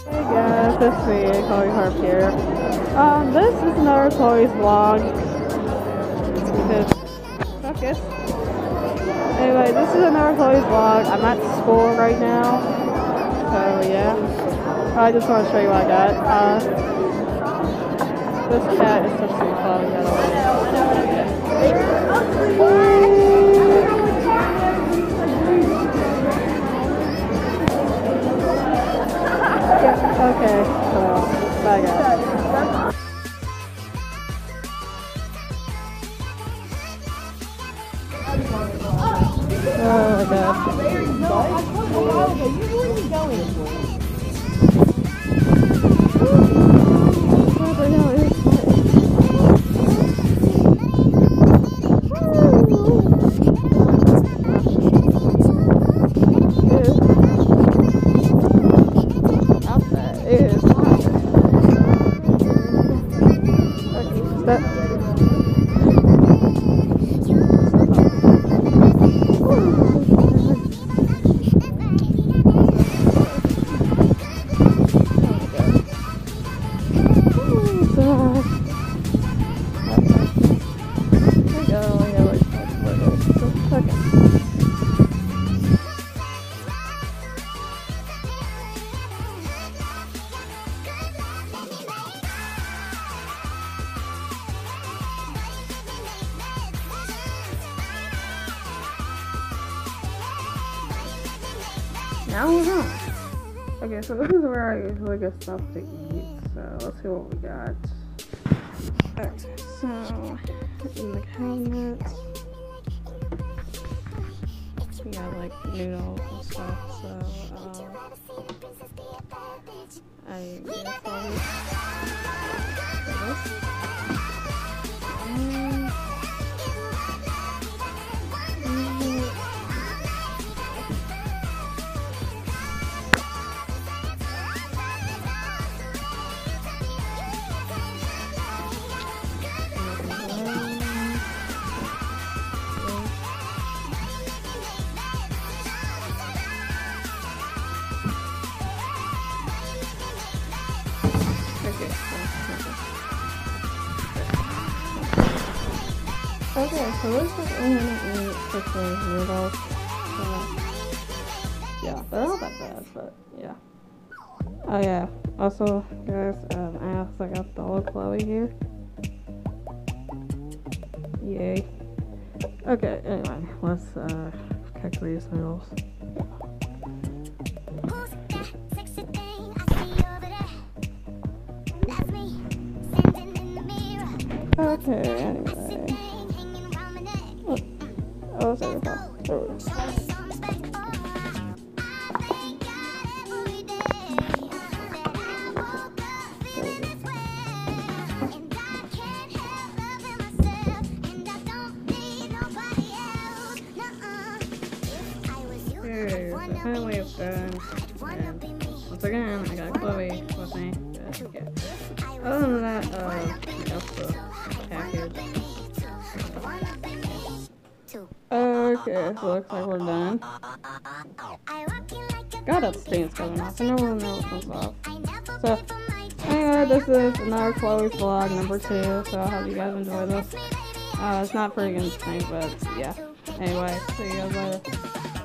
Hey guys, it's me, Chloe Harp here. This is another Chloe's vlog. Focus. Anyway, this is another Chloe's vlog. I'm at school right now. So yeah. I just want to show you what I got. This cat is so sweet, Chloe, by the Okay, so bye guys. Oh my Now we're home. Okay, so this is where I usually get stuff to eat. So let's see what we got. Okay, so in the cabinet, we got like noodles and stuff. So I guess I'll this. Okay, so this is I'm gonna eat quickly noodles. Yeah, they're not that bad, but yeah. Oh yeah. Also, guys, I also got the old Chloe here. Yay. Okay, anyway, let's cook these noodles. Okay, anyway. Oh, sorry, there we go. Okay, so finally it's done. And once again, I got Chloe with me. But okay. Other than that, that's the package. Okay, so looks like we're done. God, that stain's coming off. I never know what comes off. So, anyway, this is another Chloe's vlog number 2. So I hope you guys enjoy this. It's not pretty interesting, but yeah. Anyway, see you guys later.